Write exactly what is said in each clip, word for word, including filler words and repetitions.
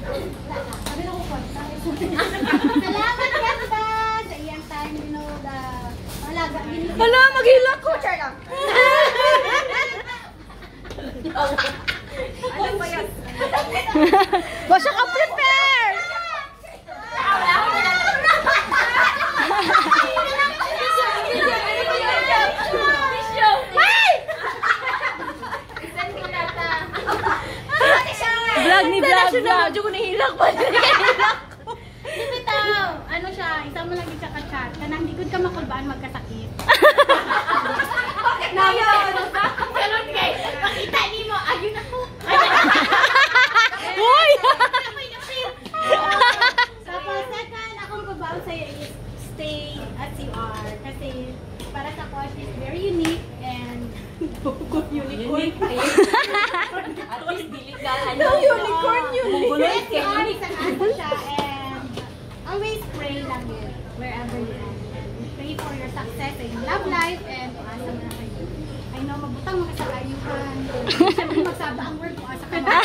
Salamat ganda sa iyang time, you know, the malaga. Hala, maghilak ko. Char lang. Ano ba yan? Ba siya ka-prepare? Vlog ni vlog vlog. Diyo ko nahilak pa. Bitaw, ano siya, isa mo lang siya ka-chat. Kanang di gud ka makulbaan magkasakit. Nayo, ganun guys. Makita nimo, ayun ako. Hoy! Tapos second, akong pabaw sa'yo is stay as you are. Kasi para sa ko, she's very unique and unicorn. At least dili ka ano. Unicorn yun. Yes, you are. Isang ano siya and always pray lang yun wherever you are. Pray for your success in love life and asa mo na kayo. I know, mabutang mga sa kayuhan. Siyempre magsaba ang word mo asa ka ba?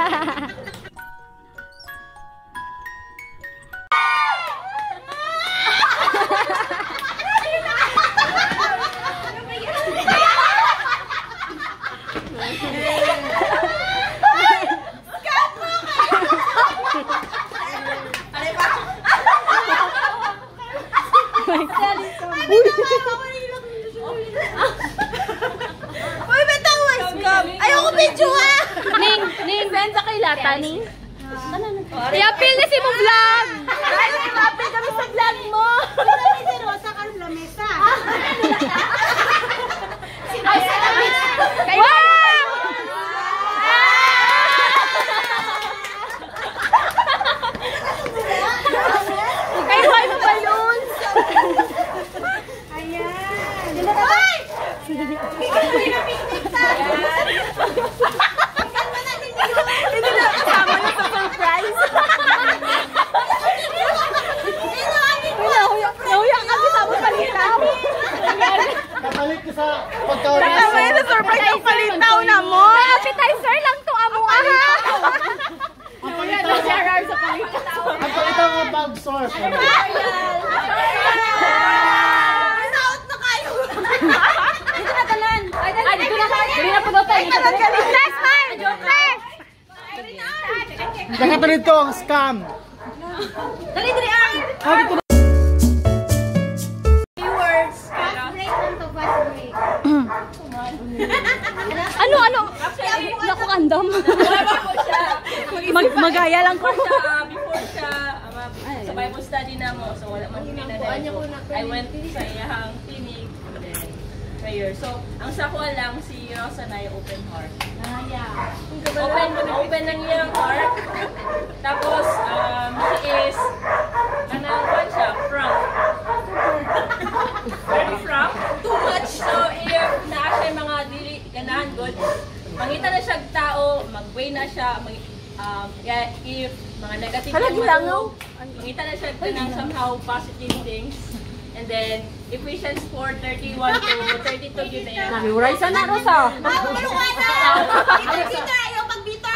Uy, bitaw was scam. Ayoko video ah. Ning, ning send sa kay Lata ning. I-appeal na si mo vlog. Ay, i-appeal kami sa vlog mo. Kami si Rosa Carlamesa. Si Rosa Carlamesa. Wow! Kay Hoy mo balloons. Ayan. Ay! Hindi na kasama na sa surprise. Nahuyak kami sa mga palitaw. Kapalit ko sa pagkaon. Nakamay sa surprise yung palitaw na mo. May appetizer lang to amo aha. Nahuyak sa palitaw. Ang palitaw ng bag source. Naut na kayo. Dito na talan. Ay, dito na. Dito na po daw tayo. Last time. Fresh. Kaya palito ang scam. Dali, dali ang. Ah, dito na. Viewers. Fast break lang to, fast break. Ano, ano? Naku, andam. Mag magaya lang ko. Siya, before siya, uh, sa Bible study na mo, so wala man kami na dahil. I went sa iyahang clinic, then prayer. So, ang sa ko lang, si Rosa na yung open heart. Ah, yeah. Open, open ng iyang heart. Tapos, um, she is, anong one siya, frank. Very frank. Too much. So, if naa siya mga dili, ganahan good, mangita na siya tao, mag-way na siya, mag um, yeah, if mga negative Halagi lang, no? mangita na siya ng somehow positive things. And then, Ephesians four thirty-one to thirty-two yun na yan. Memorize na, Rosa. Bitter, ayaw pag-bitter.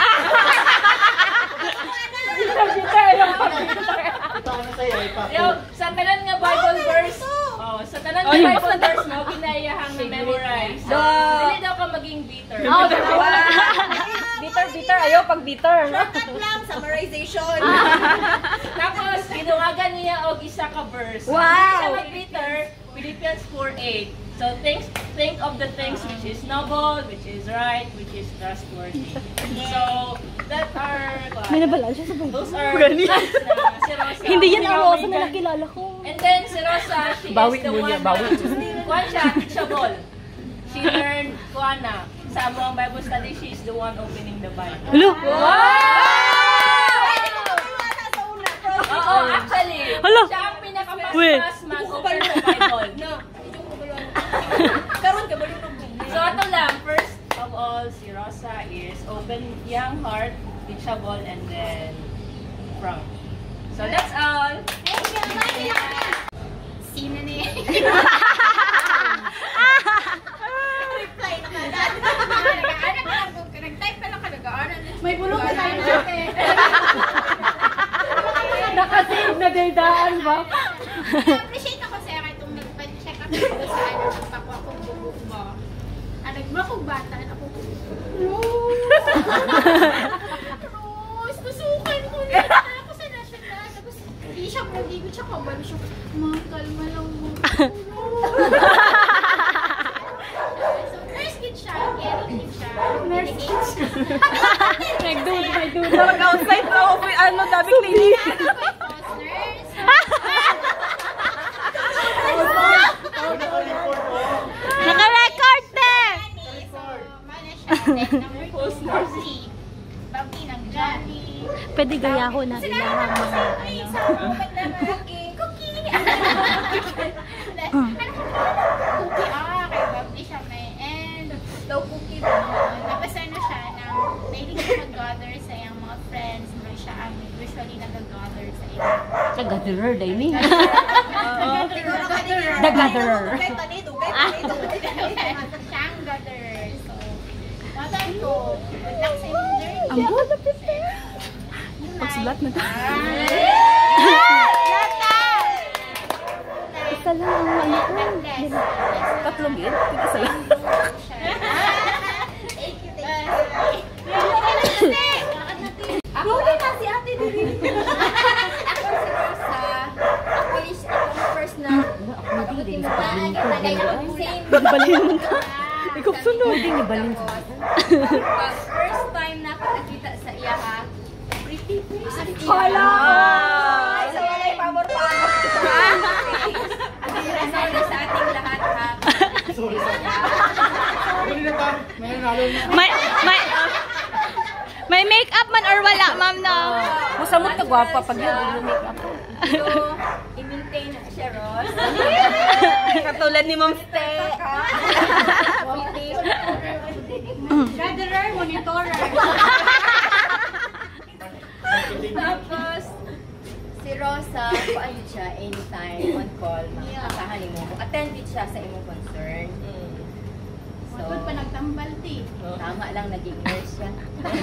Ito ano sa'yo, ipa. Yo, sa tanan nga Bible verse, oh, sa tanan nga Bible verse mo, ginayahang na memorize. So, dili daw ka maging bitter. Oh, bitter, bitter. Ayaw pag bitter. Shortcut lang, summarization. Tapos, ginuwagan niya og isa ka verse. Wow! Hindi siya mag-bitter, Philippians four eight. So, think, think of the things which is noble, which is right, which is trustworthy. So, that are, May nabala siya sa buhay. those are things na si Rosa. Hindi yan ang Rosa na nakilala ko. And then, si Rosa, she Bawi is the mo one niya, bawi. na, kuwan siya, teachable. She learned, kuwan na, sa among Bible study, she is the one opening the Bible. Hello? Oo, actually, Hala. siya ang Wait. pinaka-mas mag-open the Bible. No. Karoon ka ba yung So, ito lang, first of all, si Rosa is open young heart, teachable, and then frank. So, that's all. Sino na yan? Reply na ka. Nag-type pa lang ka, nag-aaral. May bulong na tayo dyan eh. ba? appreciate ako sa kay itong nagpa-check up ko sa ano, nagpakuha kong bubuk mo. Ah, nagmula kong bata, ako, Rose! Rose, tusukan ko na ako sa national. Tapos, hindi siya mag-ibig siya kabalo siya. Ma, kalma lang mo. So, nurse din siya, caring din siya. Nurse din siya. Nag-dude, nag-dude. Mag-outside na ako yung ano, dabi clinic. Naka-record te! Pwede gayaho na rin ang mga ano. Cookie! Ah, kay Bubbly siya may and daw cookie ba? Tapos ano siya, nang mahilig siya mag-gather sa iyang mga friends, mga siya ang usually nag-gather sa iyang. Sa gatherer, day ni. The gatherer. Siya ang gatherer. So, wala ko. Good luck sa inyong journey. Ang bola, Pepe. Pagsulat na ito. Isa lang ang ano ko. Tatlong git? Isa lang. Ako din na si ate din. Ako si Rosa. Ako is itong first na ako din mo ba? Nagay ako same. Balin mo ka. Ikaw sunod. Hindi ni balin. First time na ako nakita sa iya ha. Pretty pretty. Hala! Sa walay pabor pa. Sorry sa ating lahat ha. Sorry, sorry. Sorry na ta. May nalo na. May, may, may make-up man or wala, ma'am, no? Musamot ka gwapa pag yun, yung make-up. So, i-maintain na siya, Ross. Katulad ni Ma'am Ste. Gatherer, monitorer. Tapos, si Rosa, kuayod siya anytime, on call, makakasahan mo. Attend it siya sa imong concern. So, Matod pa nagtambal, ti. tama lang, naging nurse siya.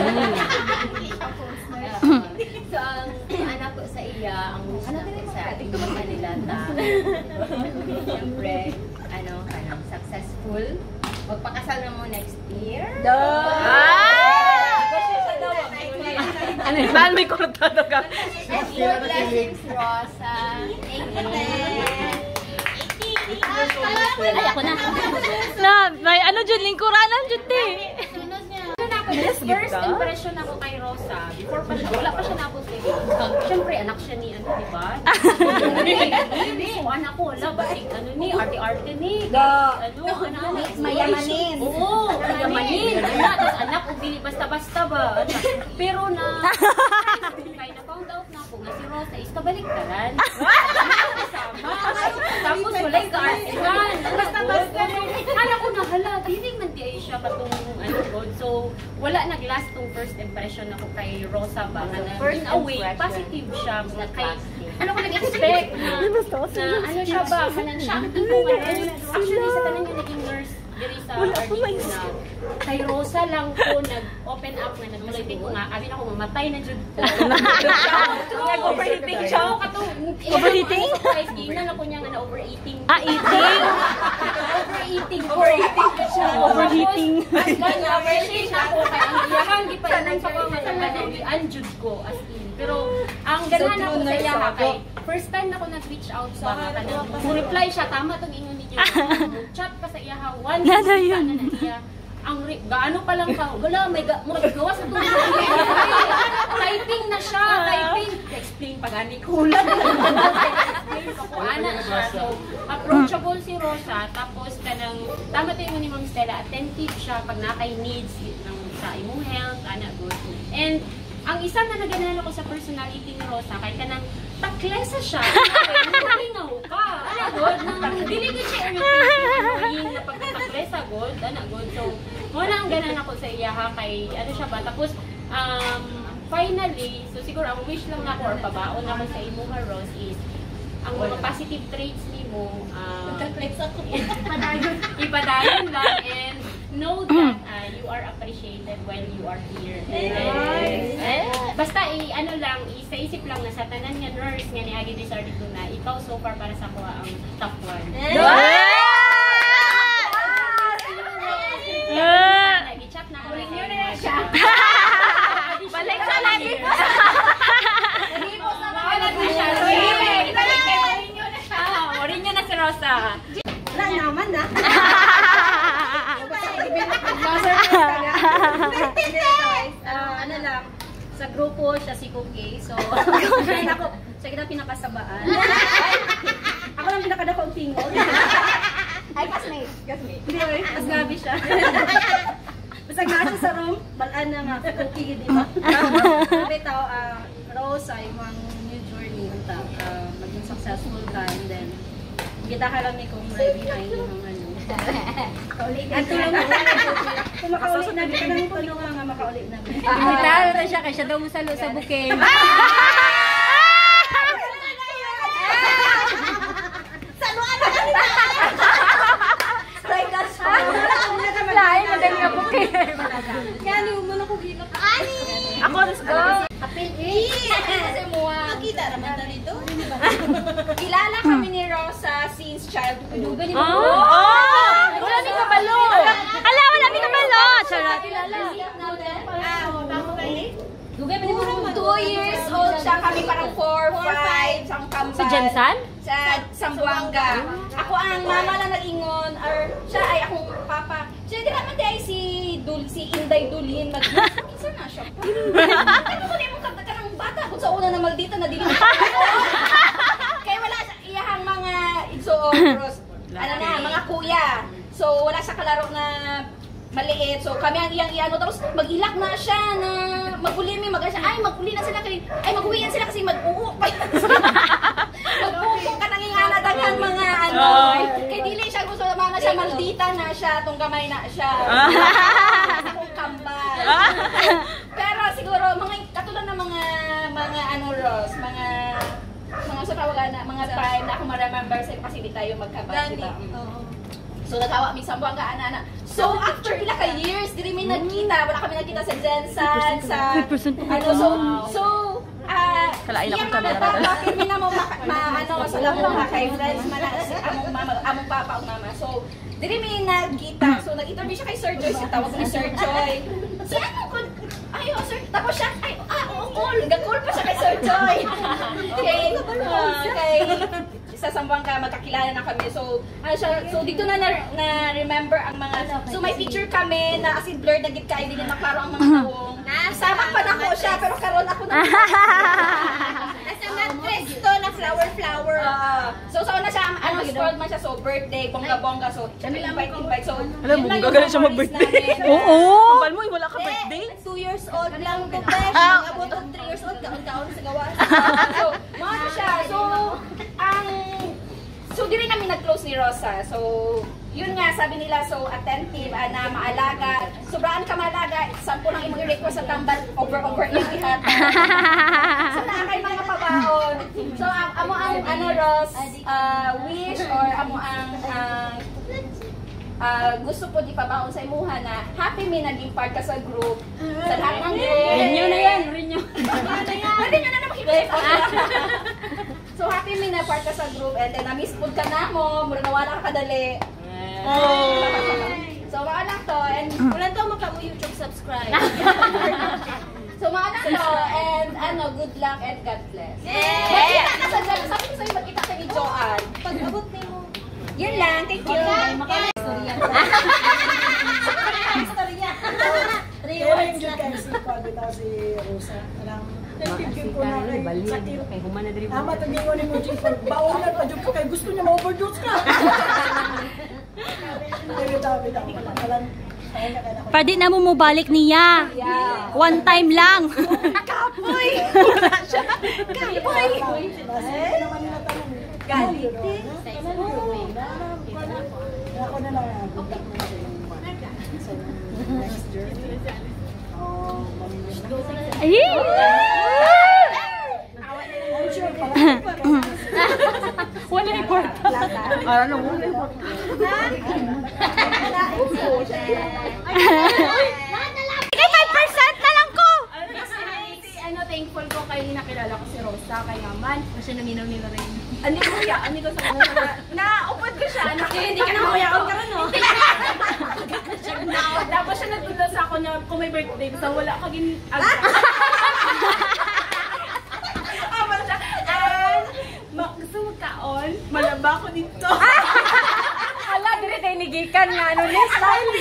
So, ang anak ko sa iya, ang wish na ko sa ating mga Manila ta, siyempre, ano, ano, successful. Magpakasal na mo next year. Ano yun? Saan may kortado ka? And more blessings, Rosa. Thank you, Ay, ako na. Na, may ano dyan, lingkuranan dyan, te. Sunod niya. First impression ako kay Rosa, before pa siya, wala pa siya napunti. Siyempre, anak siya ni, ano, di ba? Hindi, so anak ko, wala, basig, ano ni, arte-arte ni. Ano, ano, Mayamanin. Oo, mayamanin. Ano, tapos anak, hindi basta-basta ba? Pero na, kaya na-found out na ako nga si Rosa is kabaliktaran. Kasama. Tapos walay ka-artisan. Basta-basta. Alam ko na, hala, hindi man di ay siya patong ano ko. So, wala nag-last tong first impression ako kay Rosa ba. Na in a way, positive siya. Na kay, ano ko nag-expect na, na ano siya ba, kanan siya. Ang tipong ano, actually sa tanan yung naging nurse diri sa Argentina na kay Rosa lang ko nag-open up na nag-mulay ko nga, abi na ako mamatay na jud ko. Nag-overeating siya? Overeating? Tingnan ako niya nga na overeating. Ah, eating? Overeating. Overeating siya. Overheating. Kanya, appreciate na ako kay ang iyahan, di pa rin sa mga nagkakadali, anjud ko as in. Pero ang ganahan ako sa iya kay first time na ako nag-reach out sa mga kanang reply siya, tama itong ingon ninyo. Chat pa sa iya ha, one Nada yun. na iya. Ang gaano pa lang ka, wala, may gawa sa tuloy. Typing na siya, typing. Explain pa gani ko lang. Explain pa ko, ana na siya. So, approachable si Rosa, tapos kanang, tama tayo mo ni Ma'am Stella, attentive siya pag nakay needs ng, sa imong health, ana good. And, ang isa na naganahan ako sa personality ni Rosa, kahit kanang taklesa siya, humingaw ka. Ano, good? Dili ko siya annoying na pagkataklesa, good? Ano, good? So, muna ang ganahan ako sa iya ha, kay ano siya ba? Tapos, um, finally, so siguro ang wish lang na ako or pabaon naman sa imo nga, Rose, is ang mga positive traits ni mo, uh, ipadayon lang, and know that uh, you are appreciated while you are here. And, eh, basta i ano lang, isa-isip lang na sa tanan nga nurse nga ni Agi Desar dito na ikaw so far para sa kuha ang top one. Nag-chat na ko rin yun na siya. Balik sa natin po. Nag-ipos na ko siya. Orin nyo na si Rosa. Wala naman na. Ano lang, sa grupo siya si Cookie. So, ako, siya kita pinakasabaan. Ako lang pinakadako ang tingog. Ay, kasmate. Kasmate. Hindi, mas gabi siya. Basta nga siya sa room, balaan na nga, si Cookie, di ba? Sabi tao, uh, Rose ay mga new journey, unta, uh, maging successful ka, and then, kita ka lang ni kung ready na yung mga ano. At tulong na kung makaulit na, kita nang tulong nga makaulit na. Imitaro na siya, kaya siya daw masalo sa bukeng. Lain, madali nga bukeng. Kaya ano, muna ko gilap. Ako, let's go. Apil eh. Kasi mo, Makita naman na dito. kilala kami ni Rosa since childhood. Dugan niyo. Oh! Wala ni kabalo. Ala, wala ni kabalo. Charot. Dugay ba niyo? Two years old siya. Kami parang four, five. Sa Kambal. Si Jensan? Sa Sambuanga. Ako ang mama lang nag-ingon. Or siya ay akong papa. Siya di naman di ay si, Dul, si Inday Dulin. Minsan na siya pa. Ano ko din mong kagdaga ng bata. Kung sa una na maldita na dili. Kaya wala siya iyahang mga igsoon. Ano na, mga kuya. So wala siya kalaro na maliit. So kami ang iyang iyano. Tapos mag-ilak na siya na mag-ulimi. Mag siya, ay mag-uli na sila. Kay, ay mag-uwian sila kasi mag-uuk pa yan sila. Mag-uuk ka nang inganadagan mga ano. Kay dili siya gusto naman na siya maldita na siya. Itong gamay na siya. Akong kambal. Pero siguro mga katulad ng mga mga ano Ros, mga mga sa tawagan na mga time na ako ma-remember sa kasi di tayo magkabal, diba? So nagawa mi sa buwanga ana. So after pila ka years diri mi nagkita, wala kami nagkita sa Jensan sa ano so so ah Kalain ako iya camera. mga bata kami na mo ma- ma- ano sa lang mga kay friends man na si among mama among papa ug mama. So diri mi nagkita. So nag-interview siya kay Sir Joy, si tawag ni Sir Joy. Si ano ko ay oh, sir, tapos siya ay ah oh, cool, gagol pa siya kay Sir Joy. Kay ah, kay sa Sambuanga magkakilala na kami. So, ano siya, so dito na, na na remember ang mga so may picture kami na kasi blurred na gid kay hindi maklaro ang mga tawong. Sama pa na ko siya pero karon ako na. Nasa mattress to na flower flower. Uh, so sa una siya ang ano spoiled man siya so birthday bongga-bongga so invite invite so Alam mo, gagaling siya mag-birthday. Oo! Kapal mo, wala ka birthday? Two years old lang ko, besh. Abot og three years old, kaon-kaon sa gawas. So, mga na siya. So, ang so diri kami nag-close ni Rosa. So, yun nga sabi nila so attentive uh, na maalaga. Sobraan ka maalaga. Sampo lang imong i-request sa tambal over over yung ihat. So na kay mga pabaon. So ang amo ang ano Ros uh, wish or amo ang uh, uh, gusto po di pabaon sa imuha na happy mi naging part ka sa group. Sa lahat ng group. Rinyo na yan, rinyo. Pwede nyo na na makikita. So happy mi na part ka sa group and then na-miss food ka na mo, mura nawala ka kadali. Oh. So mga lang to and Wala to maka mo YouTube subscribe. so mga lang to and ano good luck and God bless. Yay! Magkita ka sa dyan. Sabi ko sa'yo magkita ka ni Joanne. Pag abot ni mo. Yun lang, thank you. Istorya. Three Kaya words yung na. Jud si Pagita si Rosa. Alam, nagpipigil ko na kay sakit. Ama, tagingon ni mo Jud. Baunan pa Jud ko kay gusto niya ma-overdose ka. Kaya tabi tabi ko. Alam, kaya na kaya na. Pwede na mo mabalik niya. Yeah. One time lang. Kapoy! Kapoy! Kasi naman nila tanong. Galit. Ako na lang. Good luck mo sa iyong sa next journey. Oh, mamiss na. Ay! I'm sure pala. Wala yung kwarta. Ano mo? Sige, five percent na lang ko! Ano, thankful ko kay nakilala ko si Rosa, kay naman. Kasi naminaw nila rin. Ano ko ya, ano ko sa kanila. Na-upod ko siya. Hindi ka na makuyaon ka rin, no? Tapos siya nagtula sa ako na kung may birthday, basta wala ka gin... Amal siya. And, gusto mo kaon? Malaba ko dito. Hala, dire tayo nigikan nga. Ano, next style.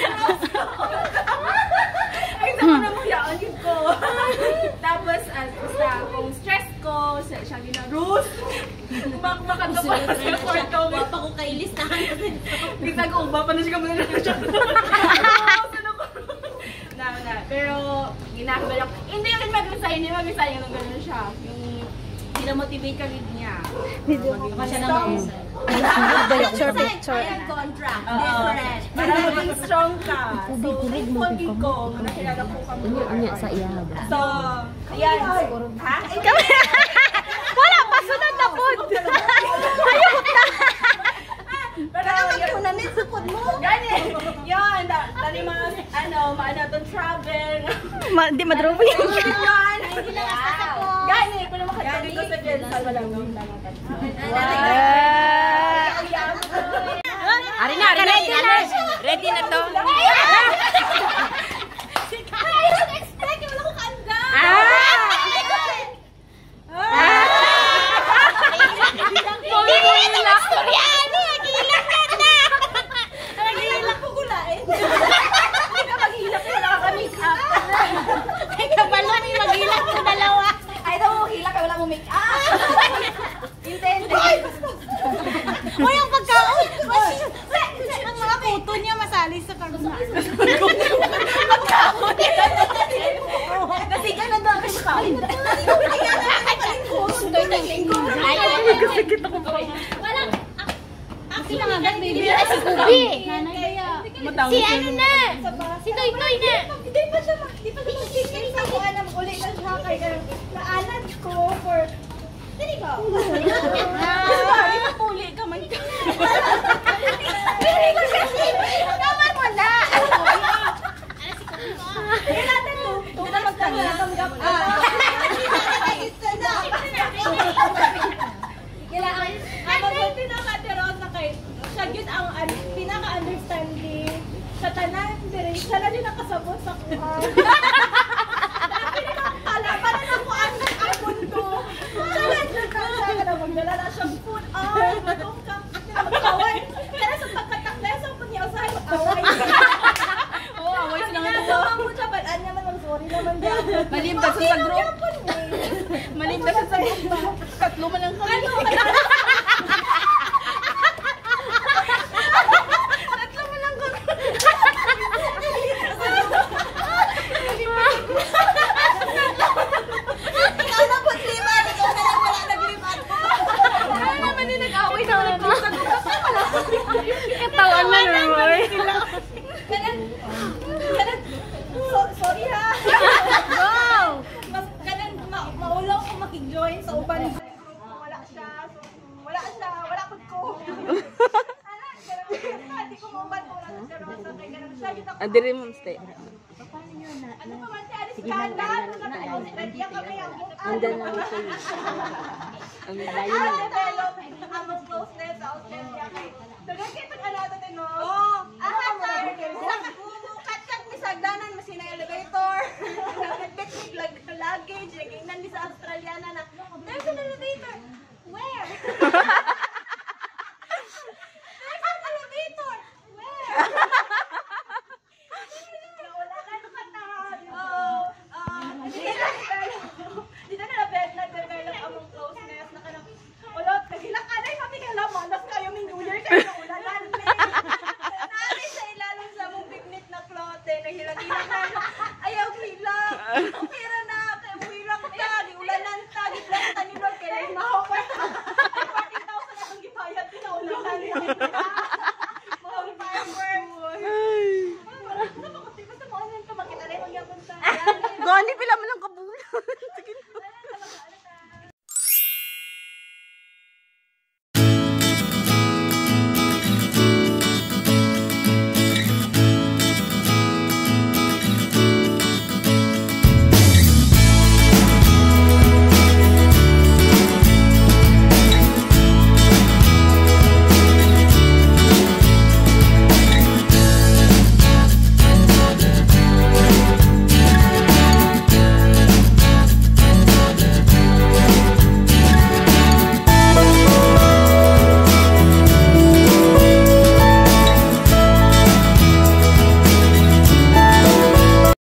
Ay, sa ko na muyaon yun ko. Tapos, as basta, kung stress ko, siya, siya gina, Ruth! Mak makanta pa na sa kwarto. Wapa ko kay listahan. Kita ko, uba pa na siya kamula na siya. Ruth! Ano ko? Na, na. Pero, ginagawa ko. Hindi yung mag-resign, hindi mag-resign yung gano'n siya. Yung, pinamotivate ka rin niya. Baka siya na mag-resign. Picture, picture. Contract. Different. Para maging strong ka. So, thankful din ko. Nakilala ko kami. Unya sa iya ba? So, ayan. Ha? Wala pa, sunod na po! Ayun na! Pero, yun. Nanisukod mo. Ganyan. Yun. Dali mga, ano, maano itong travel. Hindi madrobing. Yan. Ganyan. Kung naman katabi ko sa Jensal, walang gawin lang natin. Ari na, ari na. Ready na to. I don't expect. Wala ko kaanda. Hindi na istorya. Ano? Nagiilang ka na. Nagiilang ko gulain. Hindi ka maghihilap ko. Wala ka make up. Ay, kabalo may magilang sa dalawa. Ay, daw mo hila ka. Wala mo make up. Intended. Uy, ang pagkaon. Ang mga kuto niya masali sa karuna. Pagkaon. Nasiga na daw ka siya. Wala. Ako lang agad, baby. Si Kubi. Si ano na. Si Toy Toy na. Hindi pa siya, hindi pa siya mag-chicken sa ako, alam, uli ka siya kay naanan ko for... Dili ka. Sorry, napuli ka man ka. Dili ko siya. Naman mo na. Hindi natin to. Ito na magtanggap. Kailangan. Ang mabuti na kateron na kay siya yun ang pinaka-understanding sa tanan dire. Siya na din nakasabot sa kuha. Pala, para na ko ang mundo. Siya na din siya na magdala na siyang food. Oh, matong ka. Magkaway. Pero sa pagkatakleso po niya usahay mag-away. Oo, away sila nga Ano naman mo siya, balaan niya man, sorry naman dyan. Malimdag sa group. Malimdag sa group. Katlo man lang kami. Ano? Tatlo man lang kami. Ikaw na po, liman. Ikaw na lang wala nagliman. Ano naman yung nag-away na wala sa group. Katawan na naman. Kanan, kanan, so- sorry ha. Go! Mas kanan, ma maulaw ko makig-join sa uban. Wala siya, so, wala siya, wala ko ko. Ano, hindi ko mauban ko wala siya, Rosa, kay ganun siya. Yun ako. Adiri mo stay. Ano pa man siya, alis ka na. Ready ang kami ang Andyan lang siya. Ang layo Ano na. develop among closeness sa Australia kay Dagan kay tag ano to no. Oh, aha sir. Kat-kat mi sa agdanan mas sina elevator. Nagbit mi lag luggage gingnan mi sa Australiana na. There's an elevator. Where? There's an elevator. Where? Wala ka no kata. Oh, ah, di na na bed na develop among closeness na kanang ulot nagilak ka na pati kay laman nas kayo min New Year kayo ulalan me. Nari sa ilalim sa mong picnic na clote naghilak-hilak na ayaw hilak. Pero na kay hilak ta di ulanan ta di plan ta ni Lord kay maho pa. forty thousand ang gipayat na ulanan. Mahal fireworks. Sa mga tipas sa mga nang tumakit alay magyapon sa. Gani pila man ang kabulan. Sige.